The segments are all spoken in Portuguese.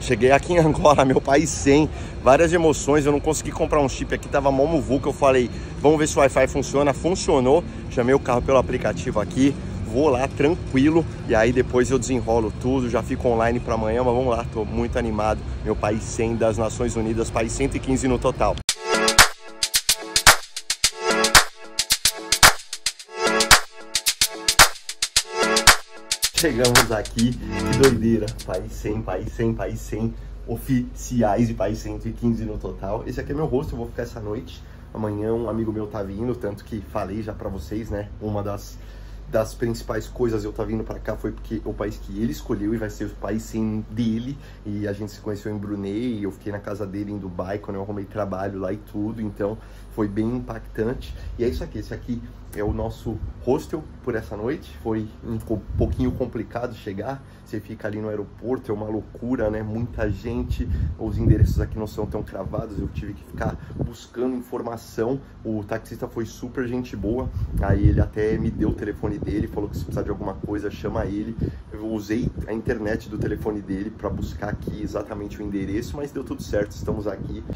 Cheguei aqui em Angola, meu país sem, várias emoções, eu não consegui comprar um chip aqui, tava mó muvuca, eu falei, vamos ver se o Wi-Fi funciona, funcionou, chamei o carro pelo aplicativo aqui, vou lá tranquilo, e aí depois eu desenrolo tudo, já fico online para amanhã, mas vamos lá, tô muito animado, meu país 100 das Nações Unidas, país 115 no total. Chegamos aqui, que doideira, país 100, país 100, país 100 oficiais e país 115 no total. Esse aqui é meu rosto, eu vou ficar essa noite. Amanhã um amigo meu tá vindo, tanto que falei já pra vocês, né? Uma das principais coisas eu tá vindo pra cá foi porque o país que ele escolheu e vai ser o país 100 dele. E a gente se conheceu em Brunei, eu fiquei na casa dele em Dubai quando eu arrumei trabalho lá e tudo, então foi bem impactante. E é isso aqui, esse aqui é o nosso hostel por essa noite. Foi um pouquinho complicado chegar, você fica ali no aeroporto, é uma loucura, né? Muita gente, os endereços aqui não são tão cravados, eu tive que ficar buscando informação. O taxista foi super gente boa, aí ele até me deu o telefone dele, falou que se precisar de alguma coisa, chama ele. Eu usei a internet do telefone dele para buscar aqui exatamente o endereço, mas deu tudo certo, estamos aqui.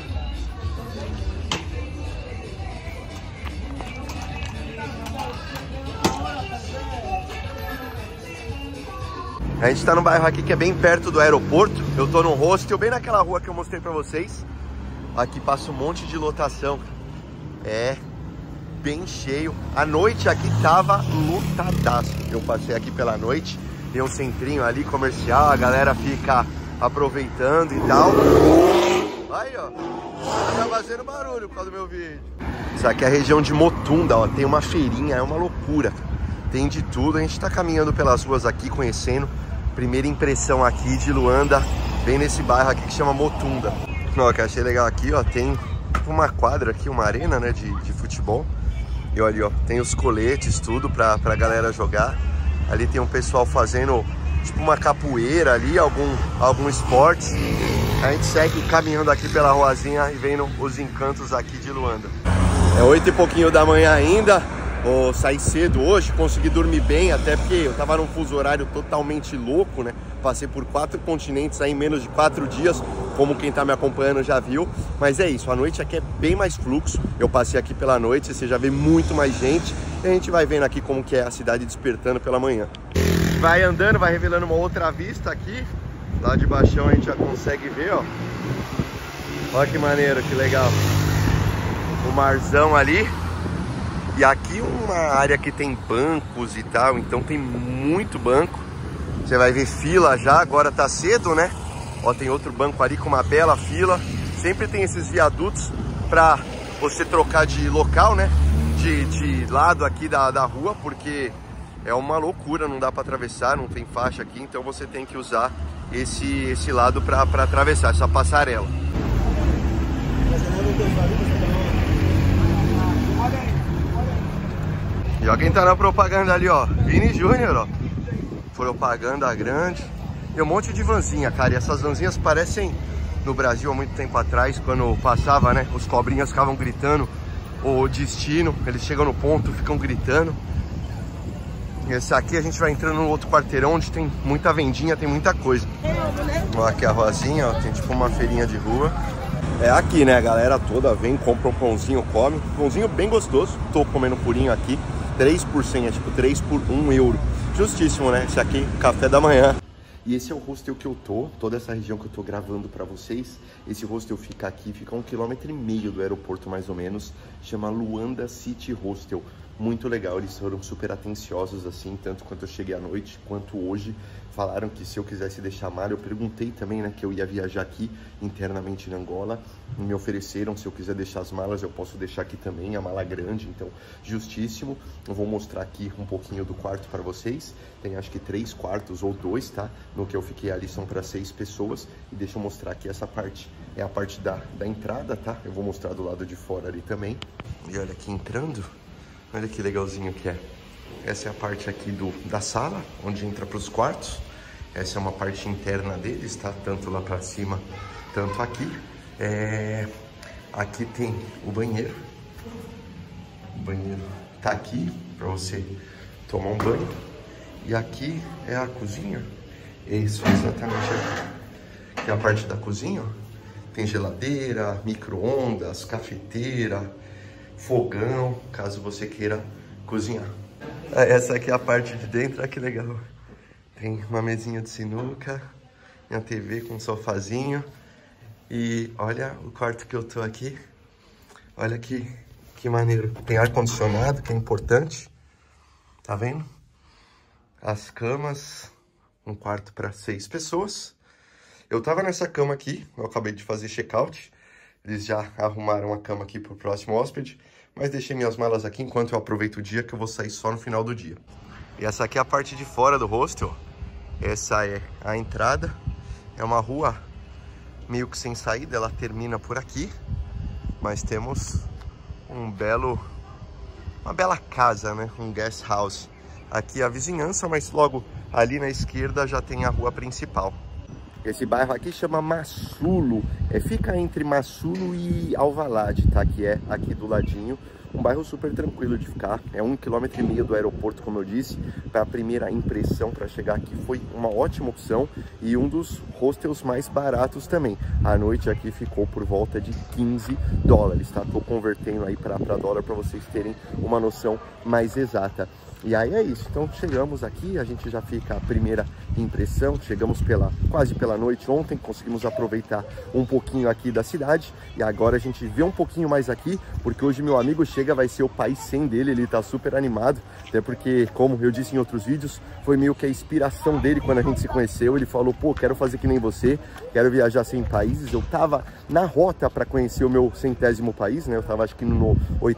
A gente tá num bairro aqui que é bem perto do aeroporto. Eu tô num hostel, bem naquela rua que eu mostrei pra vocês. Aqui passa um monte de lotação. É bem cheio. A noite aqui tava lotadaço. Eu passei aqui pela noite, tem um centrinho ali comercial, a galera fica aproveitando e tal. Aí, ó, tá fazendo barulho por causa do meu vídeo. Isso aqui é a região de Motunda, ó, tem uma feirinha, é uma loucura. Tem de tudo, a gente tá caminhando pelas ruas aqui, conhecendo. Primeira impressão aqui de Luanda, bem nesse bairro aqui que chama Motunda. Ó, que eu achei legal aqui, ó, tem uma quadra aqui, uma arena, né, de futebol. E olha ali, ó, tem os coletes, tudo pra galera jogar. Ali tem um pessoal fazendo, tipo, uma capoeira ali, algum esporte. A gente segue caminhando aqui pela ruazinha e vendo os encantos aqui de Luanda. É 8 e pouquinho da manhã ainda. Vou sair cedo hoje, consegui dormir bem, até porque eu tava num fuso horário totalmente louco, né? Passei por 4 continentes aí em menos de 4 dias, como quem tá me acompanhando já viu. Mas é isso, a noite aqui é bem mais fluxo. Eu passei aqui pela noite, você já vê muito mais gente. E a gente vai vendo aqui como que é a cidade despertando pela manhã. Vai andando, vai revelando uma outra vista aqui. Lá de baixão a gente já consegue ver, ó. Olha que maneiro, que legal. O marzão ali. E aqui uma área que tem bancos e tal, então tem muito banco. Você vai ver fila já, agora tá cedo, né? Ó, tem outro banco ali com uma bela fila. Sempre tem esses viadutos pra você trocar de local, né? De lado aqui da rua, porque é uma loucura, não dá pra atravessar, não tem faixa aqui. Então você tem que usar esse lado pra atravessar, essa passarela. E ó quem tá na propaganda ali, ó, Vini Júnior, ó, propaganda grande. E um monte de vanzinha, cara, e essas vanzinhas parecem no Brasil há muito tempo atrás, quando passava, né, os cobrinhas ficavam gritando o destino, eles chegam no ponto, ficam gritando. E esse aqui a gente vai entrando no outro quarteirão, onde tem muita vendinha, tem muita coisa. Ó, aqui a ruazinha, ó, tem tipo uma feirinha de rua. É aqui, né, a galera toda vem, compra um pãozinho, come, pãozinho bem gostoso. Tô comendo purinho aqui. 3 por 100, é tipo 3 por 1 euro. Justíssimo, né? Esse aqui, café da manhã. E esse é o hostel que eu tô, toda essa região que eu tô gravando pra vocês. Esse hostel fica aqui, fica 1,5 km do aeroporto mais ou menos. Chama Luanda City Hostel. Muito legal, eles foram super atenciosos assim, tanto quanto eu cheguei à noite, quanto hoje. Falaram que se eu quisesse deixar mala, eu perguntei também, né, que eu ia viajar aqui internamente em Angola. Me ofereceram, se eu quiser deixar as malas, eu posso deixar aqui também, a mala grande, então justíssimo. Eu vou mostrar aqui um pouquinho do quarto para vocês. Tem acho que 3 quartos ou 2, tá? No que eu fiquei ali são para 6 pessoas. E deixa eu mostrar aqui essa parte, é a parte da entrada, tá? Eu vou mostrar do lado de fora ali também. E olha aqui entrando. Olha que legalzinho que é. Essa é a parte aqui da sala, onde entra para os quartos. Essa é uma parte interna deles, tá? Tanto lá para cima, tanto aqui. Aqui tem o banheiro. O banheiro tá aqui para você tomar um banho. E aqui é a cozinha. Isso, exatamente aqui. Aqui é a parte da cozinha, ó. Tem geladeira, micro-ondas, cafeteira, fogão, caso você queira cozinhar. Essa aqui é a parte de dentro, olha que legal. Tem uma mesinha de sinuca, minha TV com um sofazinho. E olha o quarto que eu tô aqui. Olha que maneiro. Tem ar-condicionado, que é importante. Tá vendo? As camas, um quarto para 6 pessoas. Eu tava nessa cama aqui, eu acabei de fazer check-out. Eles já arrumaram a cama aqui pro próximo hóspede. Mas deixei minhas malas aqui enquanto eu aproveito o dia, que eu vou sair só no final do dia. E essa aqui é a parte de fora do hostel. Essa é a entrada. É uma rua meio que sem saída, ela termina por aqui. Mas temos uma bela casa, né? Um guest house. Aqui é a vizinhança, mas logo ali na esquerda já tem a rua principal. Esse bairro aqui chama Massulo, fica entre Massulo e Alvalade, tá? Que é aqui do ladinho. Um bairro super tranquilo de ficar, é 1,5 km do aeroporto, como eu disse. Para a primeira impressão, para chegar aqui, foi uma ótima opção e um dos hostels mais baratos também. A noite aqui ficou por volta de $15, tá? Tô convertendo aí para dólar para vocês terem uma noção mais exata. E aí é isso, então chegamos aqui, a gente já fica a primeira impressão, chegamos quase pela noite ontem, conseguimos aproveitar um pouquinho aqui da cidade e agora a gente vê um pouquinho mais aqui, porque hoje meu amigo chega, vai ser o país 100 dele, ele tá super animado, até porque, como eu disse em outros vídeos, foi meio que a inspiração dele quando a gente se conheceu. Ele falou, pô, quero fazer que nem você, quero viajar 100 países. Eu tava na rota para conhecer o meu 100º país, né? Eu tava acho que no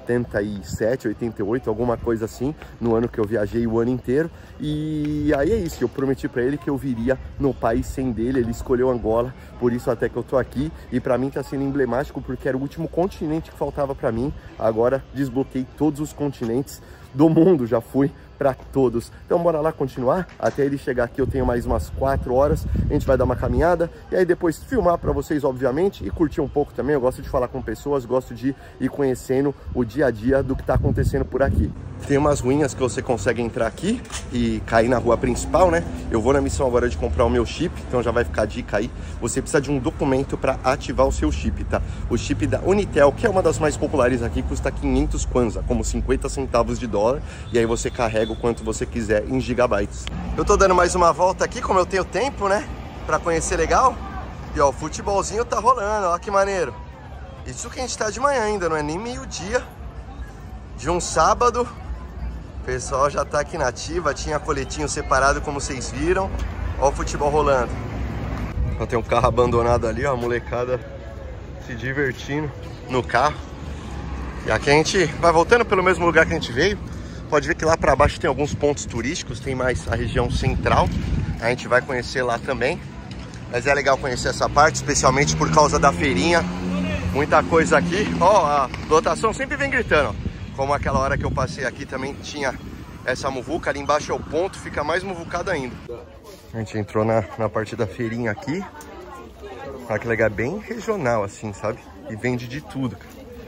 87, 88, alguma coisa assim, no ano que eu viajei o ano inteiro. E aí é isso, eu prometi para ele que eu viria no país 100 dele. Ele escolheu Angola, por isso até que eu tô aqui. E para mim tá sendo emblemático, porque era o último continente que faltava para mim. Agora desbloqueei todos os continentes do mundo, já fui para todos. Então bora lá continuar, até ele chegar aqui eu tenho mais umas 4 horas, a gente vai dar uma caminhada e aí depois filmar para vocês, obviamente, e curtir um pouco também. Eu gosto de falar com pessoas, gosto de ir conhecendo o dia a dia do que tá acontecendo por aqui. Tem umas ruínas que você consegue entrar aqui e cair na rua principal, né? Eu vou na missão agora de comprar o meu chip, então já vai ficar a dica aí. Você precisa de um documento para ativar o seu chip, tá? O chip da Unitel, que é uma das mais populares aqui, custa 500 kwanza, como 50 centavos de dólar, e aí você carrega o quanto você quiser em gigabytes. Eu tô dando mais uma volta aqui, como eu tenho tempo, né? Pra conhecer legal. E ó, o futebolzinho tá rolando, ó que maneiro. Isso que a gente tá de manhã ainda, não é nem meio-dia de um sábado. O pessoal já tá aqui na ativa, tinha coletinho separado, como vocês viram. Ó o futebol rolando. Ó, tem um carro abandonado ali, ó, a molecada se divertindo no carro. E aqui a gente vai voltando pelo mesmo lugar que a gente veio. Pode ver que lá para baixo tem alguns pontos turísticos, tem mais a região central. A gente vai conhecer lá também. Mas é legal conhecer essa parte, especialmente por causa da feirinha. Muita coisa aqui. Ó, a lotação sempre vem gritando, ó. Como aquela hora que eu passei aqui também tinha essa muvuca. Ali embaixo é o ponto, fica mais muvucado ainda. A gente entrou na parte da feirinha aqui. Olha que legal, é bem regional assim, sabe? E vende de tudo.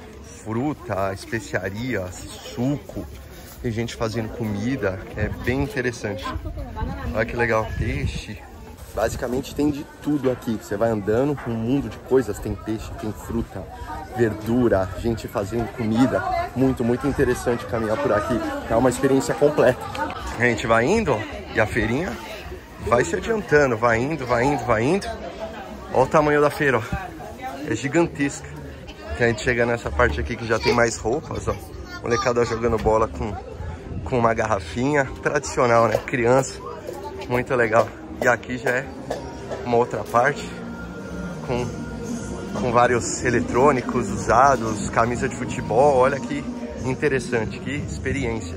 Fruta, especiaria, suco. Tem gente fazendo comida, é bem interessante. Olha que legal, peixe. Basicamente tem de tudo aqui. Você vai andando, um mundo de coisas. Tem peixe, tem fruta, verdura, gente fazendo comida. Muito, muito interessante caminhar por aqui. É uma experiência completa. A gente vai indo, ó, e a feirinha vai se adiantando. Vai indo, vai indo, vai indo. Olha o tamanho da feira, ó. É gigantesca. A gente chega nessa parte aqui que já tem mais roupas, ó. Molecada jogando bola com uma garrafinha. Tradicional, né? Criança. Muito legal. E aqui já é uma outra parte com vários eletrônicos usados, camisa de futebol. Olha que interessante, que experiência.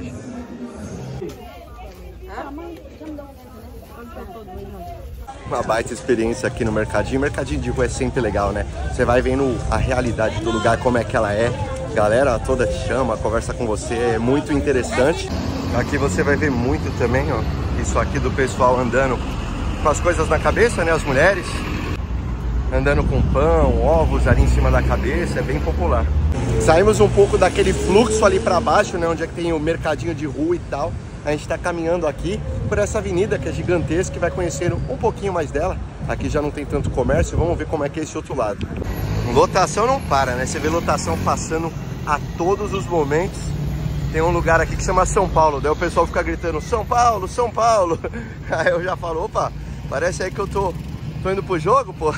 Uma baita experiência aqui no mercadinho. Mercadinho de rua é sempre legal, né? Você vai vendo a realidade do lugar, como é que ela é. Galera toda te chama, conversa com você, é muito interessante. Aqui você vai ver muito também, ó, isso aqui do pessoal andando com as coisas na cabeça, né? As mulheres andando com pão, ovos ali em cima da cabeça, é bem popular. Saímos um pouco daquele fluxo ali para baixo, né? Onde é que tem o mercadinho de rua e tal. A gente está caminhando aqui por essa avenida que é gigantesca e vai conhecendo um pouquinho mais dela. Aqui já não tem tanto comércio, vamos ver como é que é esse outro lado. Lotação não para, né? Você vê lotação passando a todos os momentos. Tem um lugar aqui que chama São Paulo, daí o pessoal fica gritando São Paulo, São Paulo. Aí eu já falo, opa, parece aí que eu tô indo pro jogo, pô.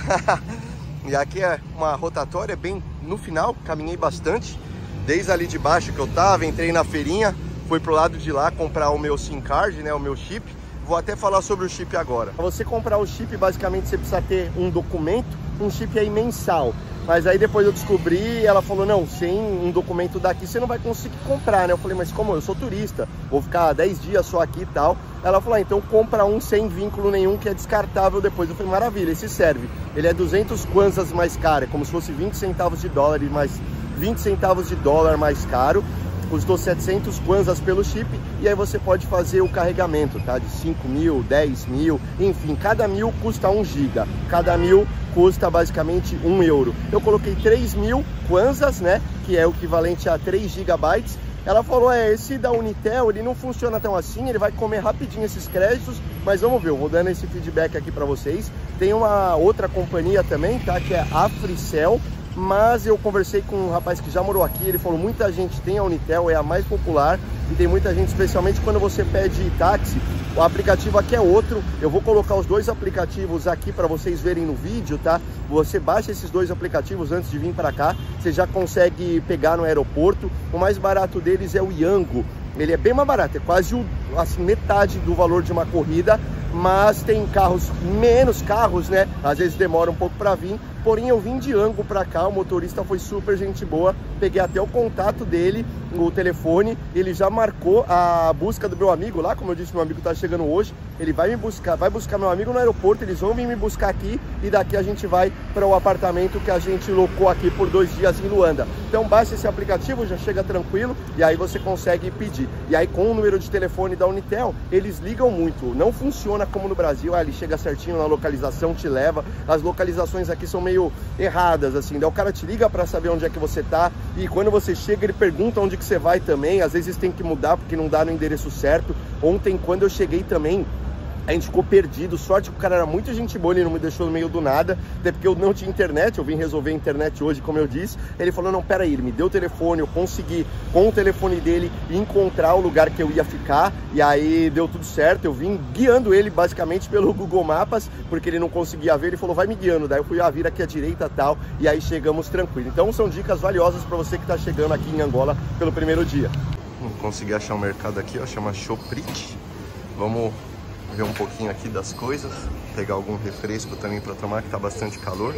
E aqui é uma rotatória bem no final, caminhei bastante. Desde ali de baixo que eu tava, entrei na feirinha, fui pro lado de lá comprar o meu SIM card, né, o meu chip. Vou até falar sobre o chip agora. Para você comprar o chip, basicamente você precisa ter um documento, um chip aí mensal. Mas aí depois eu descobri, ela falou, não, sem um documento daqui você não vai conseguir comprar, né? Eu falei, mas como? Eu sou turista, vou ficar 10 dias só aqui e tal. Ela falou, então compra um sem vínculo nenhum que é descartável depois. Eu falei, maravilha, esse serve. Ele é 200 kwanzas mais caro, é como se fosse 20 centavos de dólar, mais 20 centavos de dólar mais caro. Custou 700 kwanzas pelo chip e aí você pode fazer o carregamento, tá? De 5 mil, 10 mil, enfim, cada 1000 custa 1 giga, cada 1000 custa basicamente 1 euro. Eu coloquei 3 mil kwanzas, né? Que é o equivalente a 3 gigabytes. Ela falou, esse da Unitel, ele não funciona tão assim, ele vai comer rapidinho esses créditos, mas vamos ver, eu vou dando esse feedback aqui para vocês. Tem uma outra companhia também, tá? Que é a Fricel. Mas eu conversei com um rapaz que já morou aqui, ele falou, muita gente tem a Unitel, é a mais popular, e tem muita gente, especialmente quando você pede táxi, o aplicativo aqui é outro. Eu vou colocar os dois aplicativos aqui para vocês verem no vídeo, tá? Você baixa esses dois aplicativos antes de vir para cá, você já consegue pegar no aeroporto. O mais barato deles é o Yango, ele é bem mais barato, é quase assim, metade do valor de uma corrida, mas tem carros, menos carros, né? Às vezes demora um pouco para vir. Porém, eu vim de Yango para cá, o motorista foi super gente boa, peguei até o contato dele, o telefone, ele já marcou a busca do meu amigo lá, como eu disse, meu amigo tá chegando hoje, ele vai me buscar, vai buscar meu amigo no aeroporto, eles vão vir me buscar aqui e daqui a gente vai para o apartamento que a gente locou aqui por 2 dias em Luanda. Então baixa esse aplicativo, já chega tranquilo e aí você consegue pedir. E aí com o número de telefone da Unitel, eles ligam muito, não funciona como no Brasil, ele chega certinho na localização, te leva, as localizações aqui são meio erradas, assim, daí o cara te liga para saber onde é que você tá e quando você chega ele pergunta onde que você vai também, às vezes tem que mudar porque não dá no endereço certo. Ontem quando eu cheguei também, a gente ficou perdido, sorte que o cara era muito gente boa, ele não me deixou no meio do nada, até porque eu não tinha internet, eu vim resolver a internet hoje, como eu disse. Ele falou, não, peraí, ele me deu o telefone, eu consegui, com o telefone dele, encontrar o lugar que eu ia ficar, e aí deu tudo certo, eu vim guiando ele, basicamente, pelo Google Maps, porque ele não conseguia ver, ele falou, vai me guiando, daí eu fui, vir aqui à direita e tal, e aí chegamos tranquilo. Então são dicas valiosas para você que está chegando aqui em Angola pelo primeiro dia. Consegui achar um mercado aqui, ó, chama Shoprite. Vamos ver um pouquinho aqui das coisas, pegar algum refresco também para tomar, que tá bastante calor,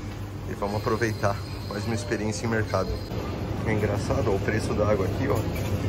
e vamos aproveitar mais uma experiência em mercado. É engraçado, ó, o preço da água aqui, ó,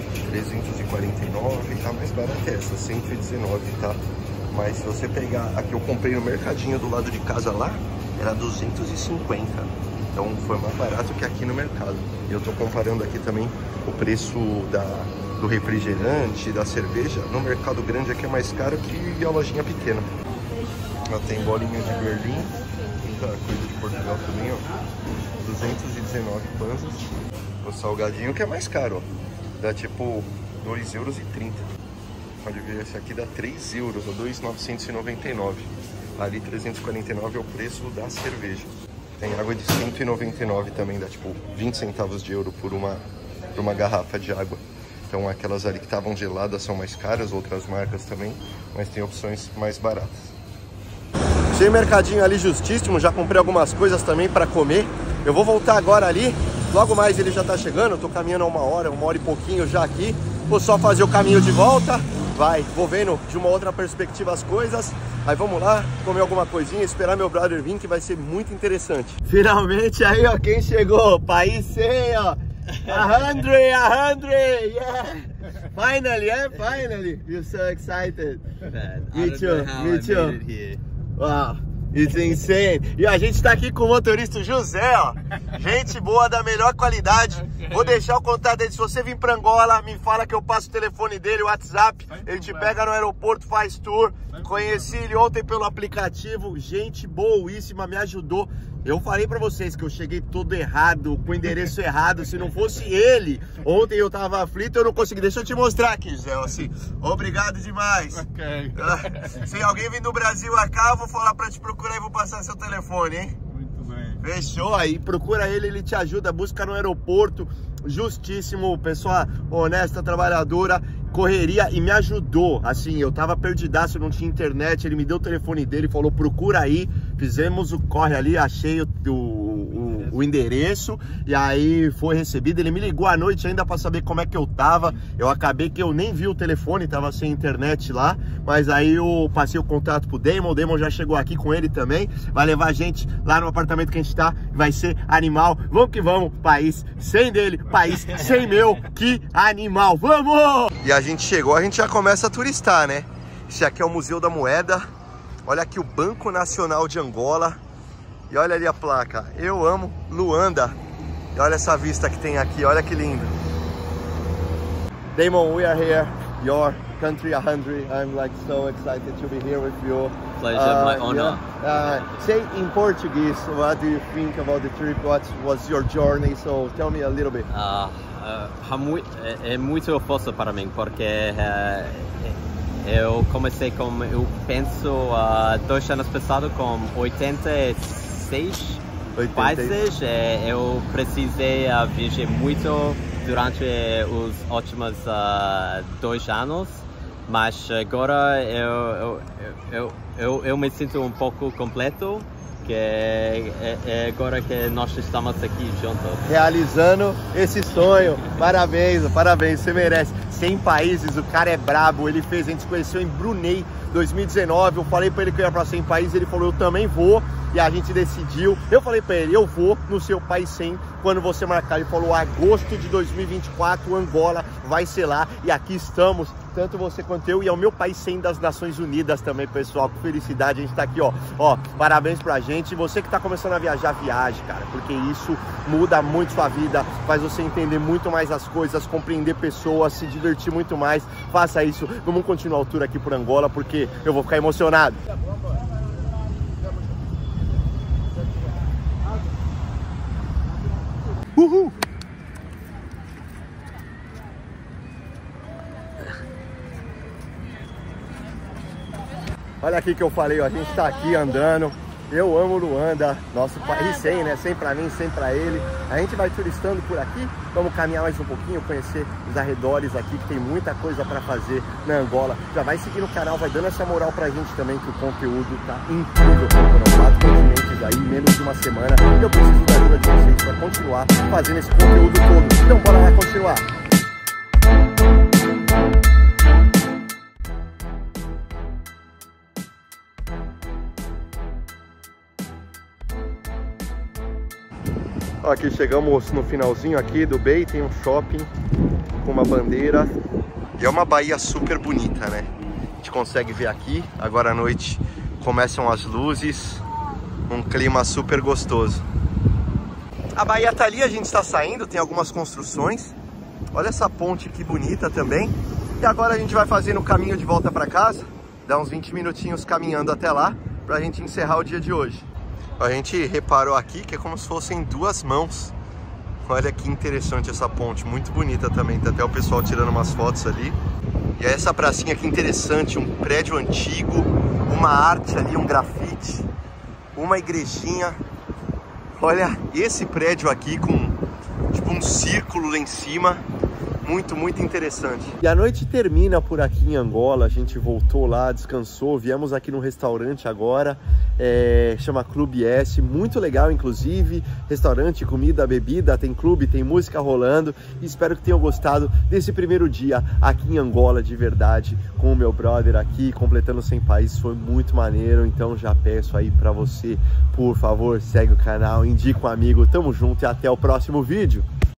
349, tá mais barata essa, 119, tá? Mas se você pegar, aqui eu comprei no mercadinho do lado de casa lá, era 250, então foi mais barato que aqui no mercado. E eu tô comparando aqui também o preço do refrigerante, da cerveja, no mercado grande aqui é mais caro que a lojinha pequena. Ó, tem bolinha de Berlim, muita coisa de Portugal também, ó, 219 kwanzas. O salgadinho que é mais caro, ó, dá tipo 2,30 euros. Pode ver, esse aqui dá 3 euros, ó, 2,999. Ali 349 é o preço da cerveja. Tem água de 199 também, dá tipo 20 centavos de euro por uma garrafa de água. Então aquelas ali que estavam geladas são mais caras, outras marcas também, mas tem opções mais baratas. Achei o mercadinho ali justíssimo, já comprei algumas coisas também para comer. Eu vou voltar agora ali, logo mais ele já tá chegando, eu tô caminhando há 1 hora e pouquinho já aqui. Vou só fazer o caminho de volta, vou vendo de uma outra perspectiva as coisas. Aí vamos lá, comer alguma coisinha, esperar meu brother vir, que vai ser muito interessante. Finalmente aí, ó, quem chegou, país 100, ó. 100, yeah! Finally, yeah, finally! We're so excited. Man, Me too, me too. Here. Wow, it's insane. E a gente tá aqui com o motorista José, ó. Gente boa, da melhor qualidade. Vou deixar o contato dele. Se você vir pra Angola, me fala que eu passo o telefone dele, o WhatsApp. Ele te pega no aeroporto, faz tour. Conheci ele ontem pelo aplicativo. Gente boíssima, me ajudou. Eu falei pra vocês que eu cheguei todo errado, com o endereço errado. Se não fosse ele, ontem eu tava aflito, eu não consegui. Deixa eu te mostrar aqui, Zé, assim. Obrigado demais. Ok. Se alguém vir do Brasil cá, eu vou falar pra te procurar procura aí, vou passar seu telefone, hein? Muito bem. Fechou aí, procura ele te ajuda, busca no aeroporto. Justíssimo, pessoa honesta, trabalhadora, correria, e me ajudou. Assim, eu tava perdidaço, não tinha internet, ele me deu o telefone dele, falou procura aí, fizemos o corre ali, achei o endereço, e aí foi recebido. Ele me ligou à noite ainda para saber como é que eu tava. Eu acabei que eu nem vi o telefone, tava sem internet lá, mas aí eu passei o contato pro Damon. O Damon já chegou aqui com ele também, vai levar a gente lá no apartamento que a gente tá, vai ser animal. Vamos que vamos, país sem dele, país sem meu, que animal, vamos! E a gente chegou, a gente já começa a turistar, né? Esse aqui é o Museu da Moeda, olha aqui o Banco Nacional de Angola, e olha ali a placa, eu amo Luanda, e olha essa vista que tem aqui, olha que lindo. Damon, we are here, your country 100, I'm like so excited to be here with you. Pleasure, my honor. Yeah. Say in Portuguese, what do you think about the trip? What was your journey? So tell me a little bit. É muito força para mim, porque eu comecei com, eu penso, 2 anos passados com 86 países. Eu precisei viajar muito durante os últimos 2 anos, mas agora eu me sinto um pouco completo, que é agora que nós estamos aqui juntos. Realizando esse sonho, parabéns, parabéns, você merece. 100 países, o cara é brabo, ele fez, a gente se conheceu em Brunei 2019, eu falei pra ele que eu ia pra 100 países, ele falou eu também vou, e a gente decidiu, eu falei pra ele, eu vou no seu país 100, quando você marcar, ele falou agosto de 2024, Angola vai ser lá, e aqui estamos, tanto você quanto eu, e é o meu país 100 das Nações Unidas também, pessoal, com felicidade, a gente tá aqui, ó, parabéns pra gente, e você que tá começando a viajar, viaje, cara, porque isso muda muito sua vida, faz você entender muito mais as coisas, compreender pessoas, se divertir muito mais, faça isso, vamos continuar o tour aqui por Angola, porque eu vou ficar emocionado. Uhul! Olha aqui que eu falei, ó, a gente tá aqui andando. Eu amo Luanda, nosso país 100, né? 100 pra mim, 100 pra ele. A gente vai turistando por aqui, vamos caminhar mais um pouquinho, conhecer os arredores aqui, que tem muita coisa pra fazer na Angola. Já vai seguir no canal, vai dando essa moral pra gente também, que o conteúdo tá incrível. Foram 4 continentes aí, menos de uma semana. E eu preciso da ajuda de vocês pra continuar fazendo esse conteúdo todo. Então bora lá continuar. Aqui chegamos no finalzinho aqui do Bay, tem um shopping com uma bandeira. E é uma baía super bonita, né? A gente consegue ver aqui, agora à noite começam as luzes, um clima super gostoso. A baía tá ali, a gente está saindo, tem algumas construções. Olha essa ponte que bonita também. E agora a gente vai fazendo o caminho de volta para casa, dá uns 20 minutinhos caminhando até lá, pra gente encerrar o dia de hoje. A gente reparou aqui que é como se fossem 2 mãos. Olha que interessante essa ponte, muito bonita também. Tá até o pessoal tirando umas fotos ali. E essa pracinha aqui interessante, um prédio antigo, uma arte ali, um grafite, uma igrejinha. Olha esse prédio aqui com tipo um círculo lá em cima. Muito, muito interessante. E a noite termina por aqui em Angola. A gente voltou lá, descansou, viemos aqui no restaurante agora, chama Clube S, muito legal inclusive, restaurante, comida, bebida, tem clube, tem música rolando, e espero que tenham gostado desse primeiro dia aqui em Angola, de verdade, com o meu brother aqui, completando 100 países, foi muito maneiro. Então já peço aí pra você, por favor, segue o canal, indica um amigo, tamo junto e até o próximo vídeo.